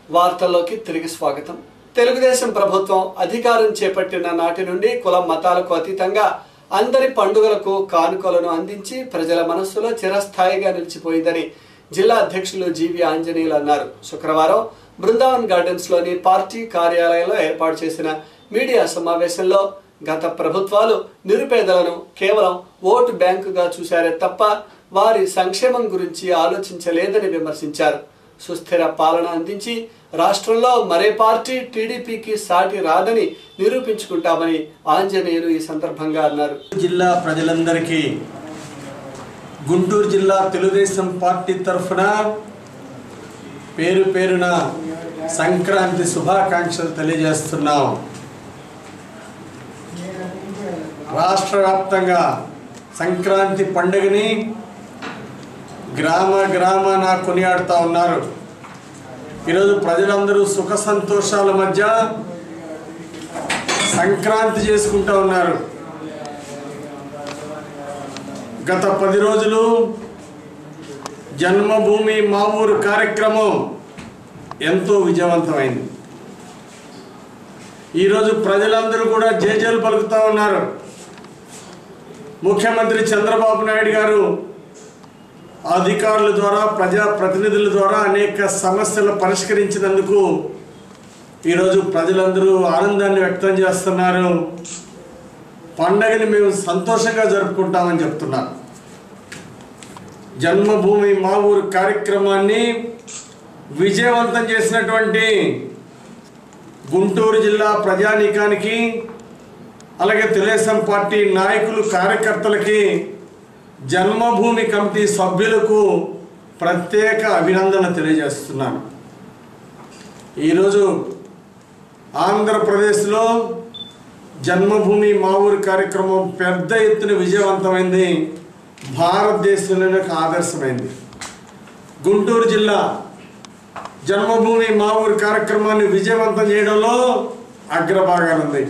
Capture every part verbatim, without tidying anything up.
వార్తల్లోకి తిరిగి స్వాగతం. తెలుగుదేశం ప్రభుత్వం అధికారం చేపట్టిన నాటి నుండి కుల మతాలకు అతీతంగా అందరి పండుగలకు కానుకలను అందించి ప్రజల మనస్సులో చిరస్థాయిగా నిలిచిపోయిందని జిల్లా అధ్యక్షులు జీవి ఆంజనేయులు అన్నారు. శుక్రవారం బృందావన్ గార్డెన్స్ లోని పార్టీ కార్యాలయంలో ఏర్పాటు చేసిన మీడియా సమావేశంలో గత ప్రభుత్వాలు నిరుపేదలను కేవలం ఓటు బ్యాంకుగా చూశారే తప్ప వారి సంక్షేమం గురించి ఆలోచించలేదని విమర్శించారు. సుస్థిర పాలన అందించి రాష్ట్రంలో మరే పార్టీ టీడీపీకి సాటి రాదని నిరూపించుకుంటామని ఆంజనేయులు ఈ సందర్భంగా అన్నారు. జిల్లా ప్రజలందరికీ గుంటూరు జిల్లా తెలుగుదేశం పార్టీ తరఫున పేరు పేరున సంక్రాంతి శుభాకాంక్షలు తెలియజేస్తున్నాం. రాష్ట్ర వ్యాప్తంగా సంక్రాంతి పండుగని గ్రామ గ్రామాన కొనియాడుతూ ఉన్నారు. ఈరోజు ప్రజలందరూ సుఖ సంతోషాల మధ్య సంక్రాంతి చేసుకుంటూ ఉన్నారు. గత పది రోజులు జన్మభూమి మా ఊరు కార్యక్రమం ఎంతో విజయవంతమైంది. ఈరోజు ప్రజలందరూ కూడా జేజేలు పలుకుతూ ఉన్నారు. ముఖ్యమంత్రి చంద్రబాబు నాయుడు గారు అధికారుల ద్వారా ప్రజాప్రతినిధుల ద్వారా అనేక సమస్యలు పరిష్కరించినందుకు ఈరోజు ప్రజలందరూ ఆనందాన్ని వ్యక్తం చేస్తున్నారు. పండగని మేము సంతోషంగా జరుపుకుంటామని చెప్తున్నారు. జన్మభూమి మా ఊరు కార్యక్రమాన్ని విజయవంతం చేసినటువంటి గుంటూరు జిల్లా ప్రజానీకానికి అలాగే తెలుగుదేశం పార్టీ నాయకులు కార్యకర్తలకి జన్మభూమి కమిటీ సభ్యులకు ప్రత్యేక అభినందన తెలియజేస్తున్నాను. ఈరోజు ఆంధ్రప్రదేశ్లో జన్మభూమి మా ఊరు కార్యక్రమం పెద్ద ఎత్తున విజయవంతమైంది. భారతదేశంలోనే ఒక ఆదర్శమైంది. గుంటూరు జిల్లా జన్మభూమి మా ఊరు కార్యక్రమాన్ని విజయవంతం చేయడంలో అగ్రభాగానుంది.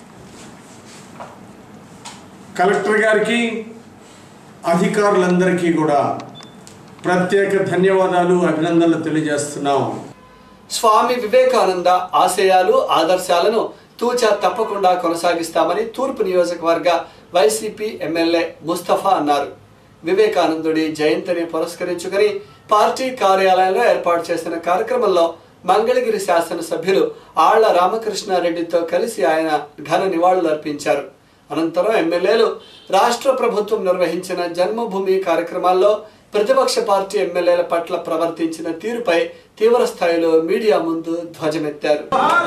కలెక్టర్ గారికి అధికారులందరికీ కూడా ప్రత్యేక ధన్యవాదాలు అభినందనలు తెలియజేస్తున్నాం. స్వామి వివేకానంద ఆశయాలు ఆదర్శాలను తూచా తప్పకుండా కొనసాగిస్తామని తూర్పు నియోజకవర్గ వైసీపీ ఎమ్మెల్యే ముస్తఫా అన్నారు. వివేకానందుడి జయంతిని పురస్కరించుకుని పార్టీ కార్యాలయంలో ఏర్పాటు చేసిన కార్యక్రమంలో మంగళగిరి శాసనసభ్యులు ఆళ్ల రామకృష్ణారెడ్డితో కలిసి ఆయన ఘన నివాళులు అర్పించారు. అనంతరం ఎమ్మెల్యేలు రాష్ట్ర ప్రభుత్వం నిర్వహించిన జన్మభూమి కార్యక్రమాల్లో ప్రతిపక్ష పార్టీ ఎమ్మెల్యేల పట్ల ప్రవర్తించిన తీరుపై తీవ్ర స్థాయిలో మీడియా ముందు ధ్వజమెత్తారు.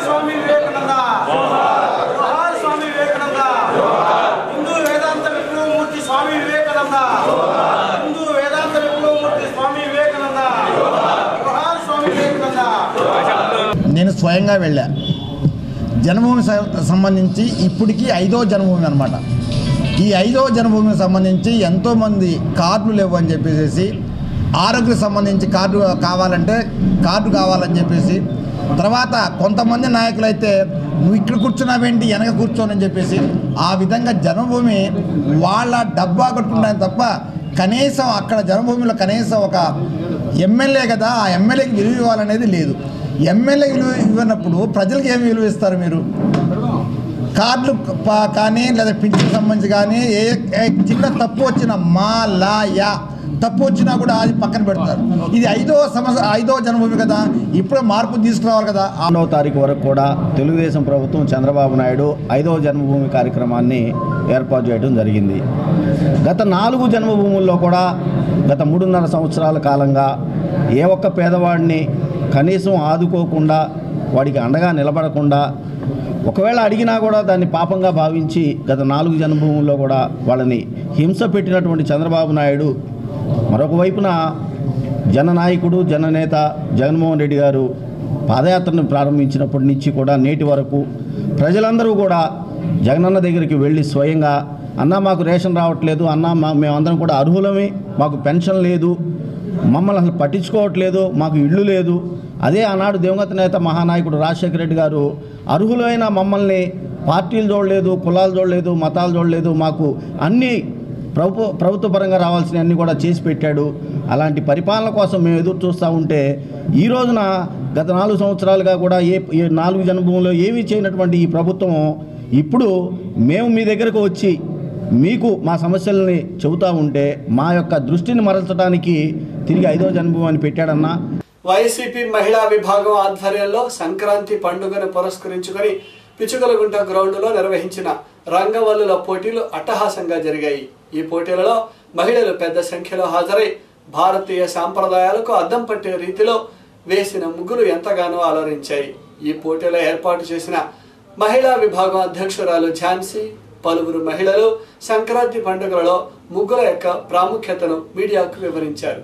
నేను స్వయంగా వెళ్ళా. జన్మభూమి సంబంధించి ఇప్పటికీ ఐదో జన్మభూమి అనమాట. ఈ ఐదో జన్మభూమికి సంబంధించి ఎంతోమంది కార్డులు లేవు అని చెప్పేసి, ఆరోగ్యకు సంబంధించి కార్డు కావాలంటే కార్డు కావాలని చెప్పేసి, తర్వాత కొంతమంది నాయకులైతే నువ్వు ఇక్కడ కూర్చున్నావేంటి వెనక కూర్చోనని చెప్పేసి ఆ విధంగా జన్మభూమి వాళ్ళ డబ్బా కట్టుకుంటాను తప్ప కనీసం అక్కడ జన్మభూమిలో కనీసం ఒక ఎమ్మెల్యే కదా ఆ ఎమ్మెల్యేకి విలువ ఇవ్వాలనేది లేదు. ఎమ్మెల్యేకి విలువ ఇవ్వనప్పుడు ప్రజలకు ఏమి విలువ ఇస్తారు మీరు? కార్డులు కానీ లేదా పింఛన్కి సంబంధించి కానీ ఏ చిన్న తప్పు వచ్చినా మా లా యా తప్పు వచ్చినా కూడా అది పక్కన పెడతారు. ఇది ఐదో సమస్య ఐదో జన్మభూమి కదా, ఇప్పుడే మార్పు తీసుకురావాలి కదా. ఆరవ తారీఖు వరకు కూడా తెలుగుదేశం ప్రభుత్వం చంద్రబాబు నాయుడు ఐదవ జన్మభూమి కార్యక్రమాన్ని ఏర్పాటు చేయడం జరిగింది. గత నాలుగు జన్మభూముల్లో కూడా గత మూడున్నర సంవత్సరాల కాలంగా ఏ ఒక్క పేదవాడిని కనీసం ఆదుకోకుండా వాడికి అండగా నిలబడకుండా ఒకవేళ అడిగినా కూడా దాన్ని పాపంగా భావించి గత నాలుగు జన్మభూముల్లో కూడా వాళ్ళని హింస పెట్టినటువంటి చంద్రబాబు నాయుడు మరొక వైపున జననాయకుడు జననేత జగన్మోహన్ రెడ్డి గారు పాదయాత్రను ప్రారంభించినప్పటి నుంచి కూడా నేటి వరకు ప్రజలందరూ కూడా జగనన్న దగ్గరికి వెళ్ళి స్వయంగా అన్న మాకు రేషన్ రావట్లేదు, అన్న మా మేమందరం కూడా అర్హులమే, మాకు పెన్షన్ లేదు, మమ్మల్ని అసలు పట్టించుకోవట్లేదు, మాకు ఇళ్ళు లేదు. అదే ఆనాడు దివంగత నేత మహానాయకుడు రాజశేఖర రెడ్డి గారు అర్హులైన మమ్మల్ని పార్టీలు చూడలేదు, కులాలు చూడలేదు, మతాలు చూడలేదు, మాకు అన్నీ ప్రభుత్వ ప్రభుత్వ పరంగా రావాల్సినవన్నీ కూడా చేసి పెట్టాడు. అలాంటి పరిపాలన కోసం మేము ఎదురు చూస్తూ ఉంటే ఈ రోజున గత నాలుగు సంవత్సరాలుగా కూడా ఏ ఏ నాలుగు జన్మభూములో ఏమీ చేయనటువంటి ఈ ప్రభుత్వం ఇప్పుడు మేము మీ దగ్గరకు వచ్చి మీకు మా సమస్యలని చెబుతూ ఉంటే మా యొక్క దృష్టిని మరల్చడానికి తిరిగి ఐదో జన్మభూమి అని పెట్టాడన్నా. వైసీపీ మహిళా విభాగం ఆధ్వర్యంలో సంక్రాంతి పండుగను పురస్కరించుకొని పిచుకలగుంట గ్రౌండ్లో నిర్వహించిన రంగవల్లుల పోటీలు అట్టహాసంగా జరిగాయి. ఈ పోటీలలో మహిళలు పెద్ద సంఖ్యలో హాజరై భారతీయ సాంప్రదాయాలకు అద్దం పట్టే రీతిలో వేసిన ముగ్గులు ఎంతగానో అలరించాయి. ఈ పోటీలో ఏర్పాటు చేసిన మహిళా విభాగం అధ్యక్షురాలు ఝాన్సీ పలువురు మహిళలు సంక్రాంతి పండుగలలో ముగ్గుల యొక్క ప్రాముఖ్యతను మీడియాకు వివరించారు.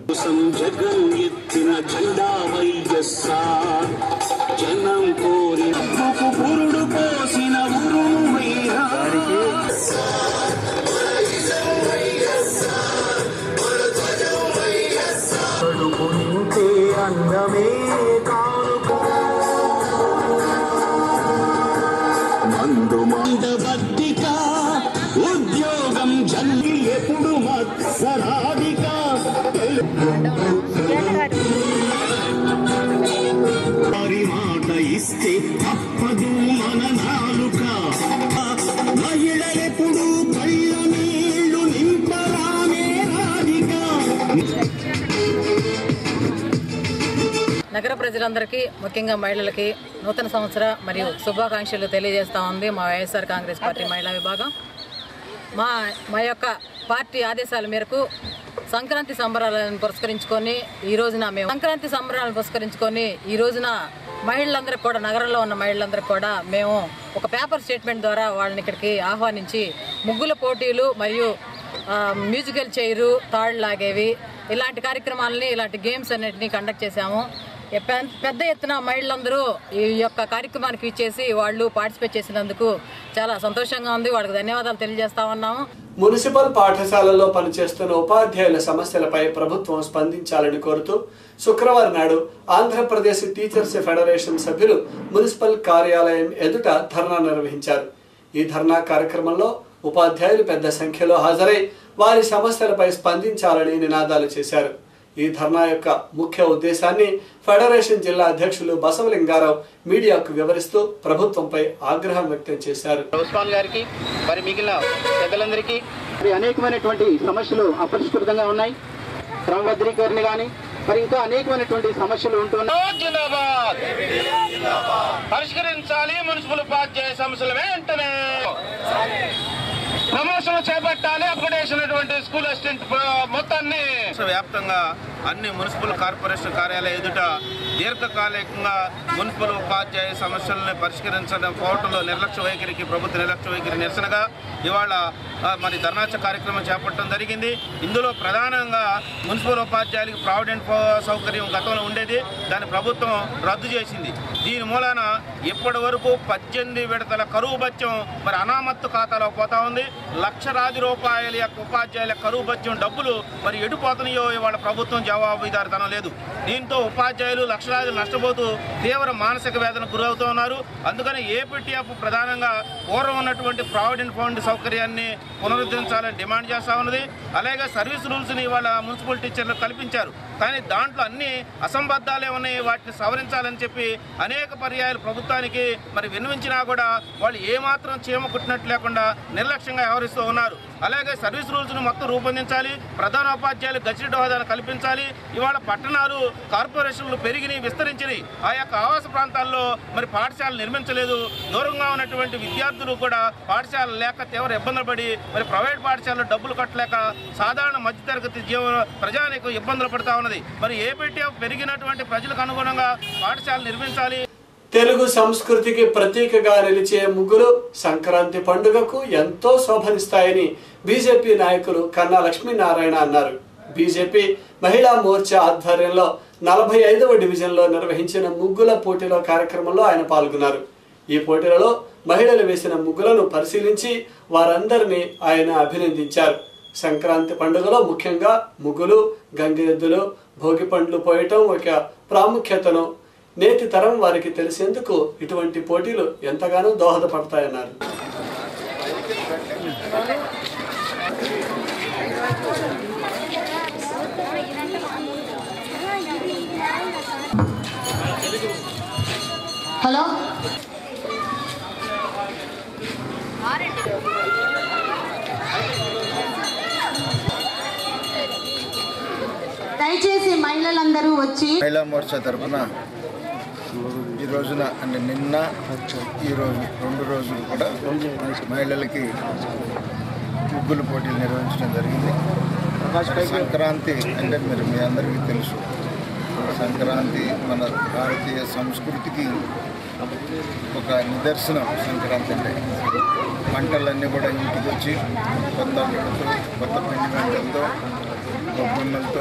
ఉద్యోగం జల్లి ఎప్పుడు మత్సరాధిక వారి మాట ఇస్తే తప్పదు మన నాలుక మహిళలెప్పుడు కళ్ళ నీళ్లు నింపరామే రాధిక. నగర ప్రజలందరికీ ముఖ్యంగా మహిళలకి నూతన సంవత్సర మరియు శుభాకాంక్షలు తెలియజేస్తూ ఉంది మా వైఎస్ఆర్ కాంగ్రెస్ పార్టీ మహిళా విభాగం. మా మా యొక్క పార్టీ ఆదేశాల మేరకు సంక్రాంతి సంబరాలను పురస్కరించుకొని ఈ రోజున మేము సంక్రాంతి సంబరాలను పురస్కరించుకొని ఈ రోజున మహిళలందరికీ కూడా నగరంలో ఉన్న మహిళలందరికీ కూడా మేము ఒక పేపర్ స్టేట్మెంట్ ద్వారా వాళ్ళని ఇక్కడికి ఆహ్వానించి ముగ్గుల పోటీలు మరియు మ్యూజికల్ చైరు తాళ్ళు లాగేవి ఇలాంటి కార్యక్రమాలని ఇలాంటి గేమ్స్ అన్నిటినీ కండక్ట్ చేశాము. పెద్ద ఎత్తున మహిళలందరూ ఈ యొక్క కార్యక్రమానికి ఇచ్చేసి వాళ్ళు పార్టిసిపేట్ చేసినందుకు చాలా సంతోషంగా ఉంది. వాళ్ళకి ధన్యవాదాలు తెలియజేస్తా ఉన్నాము. మున్సిపల్ పాఠశాలల్లో పనిచేస్తున్న ఉపాధ్యాయుల సమస్యలపై ప్రభుత్వం స్పందించాలని కోరుతూ శుక్రవారం నాడు ఆంధ్రప్రదేశ్ టీచర్స్ ఫెడరేషన్ సభ్యులు మున్సిపల్ కార్యాలయం ఎదుట ధర్నా నిర్వహించారు. ఈ ధర్నా కార్యక్రమంలో ఉపాధ్యాయులు పెద్ద సంఖ్యలో హాజరై వారి సమస్యలపై స్పందించాలని నినాదాలు చేశారు. ఈ ధర్నా యొక్క ముఖ్య ఉద్దేశాన్ని ఫెడరేషన్ జిల్లా అధ్యక్షులు బసవలింగారావు మీడియాకు వివరిస్తూ ప్రభుత్వంపై ఆగ్రహం వ్యక్తం చేశారు. ఉస్మాన్ గారికి మరి మిగిలిన పెద్దలందరికీ మరి అనేకమైనటువంటి సమస్యలు అపరిష్కృతంగా ఉన్నాయి. క్రమబద్ధీకరణ కానీ మరి ఇంకా అనేకమైనటువంటి సమస్యలు ఉంటున్నాయి. పరిష్కరించాలి మున్సిపల్ ఉపాధ్యాయ సమస్యలు వెంటనే ప్రమోషన్ చేపట్టాలి. అప్గ్రేడేషన్ స్కూల్ అసిస్టెంట్ మొత్తాన్ని వ్యాప్తంగా అన్ని మున్సిపల్ కార్పొరేషన్ కార్యాలయ ఎదుట దీర్ఘకాలికంగా మున్సిపల్ ఉపాధ్యాయ సమస్యలను పరిష్కరించడం పోవటంలో నిర్లక్ష్య వైఖరికి ప్రభుత్వ నిర్లక్ష్య వైఖరి నిరసనగా ఇవాళ మరి ధర్నాచ కార్యక్రమం చేపట్టడం జరిగింది. ఇందులో ప్రధానంగా మున్సిపల్ ఉపాధ్యాయులకు ప్రావిడెంట్ సౌకర్యం గతంలో ఉండేది, దాన్ని ప్రభుత్వం రద్దు చేసింది. దీని మూలాన ఇప్పటి వరకు పద్దెనిమిది విడతల కరువు భత్యం మరి అనామత్తు ఖాతాలో పోతా ఉంది. లక్షలాది రూపాయల యొక్క ఉపాధ్యాయుల కరువు భత్యం డబ్బులు మరి ఎటుపోతున్నాయో ఇవాళ ప్రభుత్వం జవాబుదారితనం లేదు. దీంతో ఉపాధ్యాయులు లక్షలాది నష్టపోతూ తీవ్ర మానసిక వేదనకు గురవుతూ ఉన్నారు. అందుకని ఏపీటీఎఫ్ ప్రధానంగా పూర్వం ఉన్నటువంటి ప్రావిడెంట్ ఫండ్ సౌకర్యాన్ని పునరుద్ధరించాలని డిమాండ్ చేస్తూ ఉన్నది. అలాగే సర్వీస్ రూల్స్ని ఇవాళ మున్సిపల్ టీచర్లు కల్పించారు, కానీ దాంట్లో అన్ని అసంబద్ధాలే ఉన్నాయి, వాటిని సవరించాలని చెప్పి అనేక పర్యాయాలు ప్రభుత్వానికి మరి విన్నవించినా కూడా వాళ్ళు ఏమాత్రం చీమ కుట్టినట్టు లేకుండా నిర్లక్ష్యంగా వ్యవహరిస్తూ ఉన్నారు. అలాగే సర్వీస్ రూల్స్ను మొత్తం రూపొందించాలి, ప్రధాన ఉపాధ్యాయులు గజిటెడ్ హోదాను కల్పించాలి. ఇవాళ పట్టణాలు కార్పొరేషన్లు పెరిగినాయి, విస్తరించినాయి. ఆ యొక్క ఆవాస ప్రాంతాల్లో మరి పాఠశాలలు నిర్మించలేదు. దూరంగా ఉన్నటువంటి విద్యార్థులు కూడా పాఠశాలలు లేక తీవ్ర ఇబ్బందులు పడి మరి ప్రైవేట్ పాఠశాలలో డబ్బులు కట్టలేక సాధారణ మధ్యతరగతి జీవన ప్రజానికి ఇబ్బందులు పడతా ఉన్నది. మరి ఏపీటీఎఫ్ పెరిగినటువంటి ప్రజలకు అనుగుణంగా పాఠశాలలు నిర్మించాలి. తెలుగు సంస్కృతికి ప్రతీకగా నిలిచే ముగ్గులు సంక్రాంతి పండుగకు ఎంతో శోభనిస్తాయని బీజేపీ నాయకులు కన్నా లక్ష్మీనారాయణ అన్నారు. బీజేపీ మహిళా మోర్చా ఆధ్వర్యంలో నలభై ఐదవ డివిజన్లో నిర్వహించిన ముగ్గుల పోటీల కార్యక్రమంలో ఆయన పాల్గొన్నారు. ఈ పోటీలలో మహిళలు వేసిన ముగ్గులను పరిశీలించి వారందరినీ ఆయన అభినందించారు. సంక్రాంతి పండుగలో ముఖ్యంగా ముగ్గులు, గంగిరెద్దులు, భోగి పండ్లు పోయటం ఒక ప్రాముఖ్యతను నేటి తరం వారికి తెలిసేందుకు ఇటువంటి పోటీలు ఎంతగానో దోహదపడతాయన్నారు. హలో దయచేసి మహిళలందరూ వచ్చి మహిళా మోర్చా తరఫున ఈ రోజున అంటే నిన్న ఈరోజు రెండు రోజులు కూడా మహిళలకి ముగ్గుల పోటీలు నిర్వహించడం జరిగింది. సంక్రాంతి అంటే మీరు మీ అందరికీ తెలుసు, సంక్రాంతి మన భారతీయ సంస్కృతికి ఒక నిదర్శనం. సంక్రాంతి అంటే పంటలన్నీ కూడా ఇంటికి వచ్చి కొత్త అల్లులతో, కొత్త పిండి వంటలతో, గొబ్బెమ్మలతో,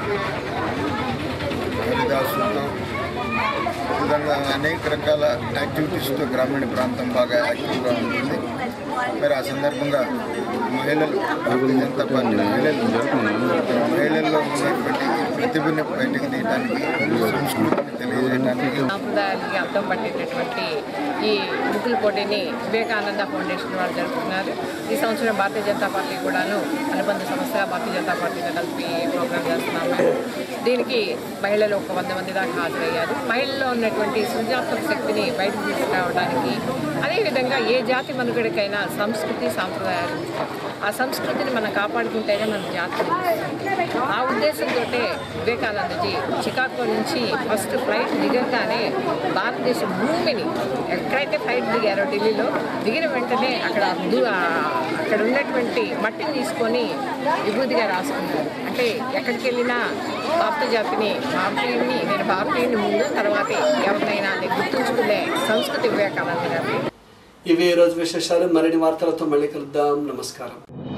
హరిదాసులతో, విధంగా అనేక రకాల యాక్టివిటీస్తో గ్రామీణ ప్రాంతం బాగా యాక్టివ్గా ఉంటుంది. మరి ఆ సందర్భంగా మహిళలు, భారతీయ జనతా పార్టీ మహిళలు మహిళల్లో ఉన్నటువంటి ప్రతిభని బయటకు తీయడానికి, సంస్కృతిని తెలియజేయడానికి సాంప్రదాయానికి అర్థం పట్టేటటువంటి ఈ ముగ్గుల పోటీని వివేకానంద ఫౌండేషన్ వాళ్ళు జరుపుతున్నారు. ఈ సంవత్సరం భారతీయ జనతా పార్టీ కూడాను అనుబంధ సంస్థగా భారతీయ జనతా పార్టీతో కలిపి ప్రోగ్రామ్ చేస్తున్నాము. దీనికి మహిళలు ఒక వంద మంది దాకా హాజరయ్యారు. మహిళల్లో ఉన్నటువంటి సృజనాత్మక శక్తిని బయటకు తీసుకురావడానికి, అదేవిధంగా ఏ జాతి మనుగడకైనా సంస్కృతి సాంప్రదాయాలు, ఆ సంస్కృతిని మనం కాపాడుకుంటేనే మన జాతి. ఆ ఉద్దేశంతో వివేకానందజీ చికాగో నుంచి ఫస్ట్ ఫ్లైట్ దిగగానే భారతదేశ భూమిని ఎక్కడైతే ఫ్లైట్ దిగారో ఢిల్లీలో దిగిన వెంటనే అక్కడ అక్కడ ఉన్నటువంటి మట్టిని తీసుకొని విభూతిగా రాసుకున్నారు. అంటే ఎక్కడికి వెళ్ళినా భారత జాతిని, భారతీయుని, నేను భారతీయుని ముందు తర్వాత ఎవరినైనా గుర్తుంచుకునే సంస్కృతి వివేకానంద గారి. ఇవి ఈ రోజు విశేషాలు. మరిన్ని వార్తలతో మళ్ళీ కలుద్దాం. నమస్కారం.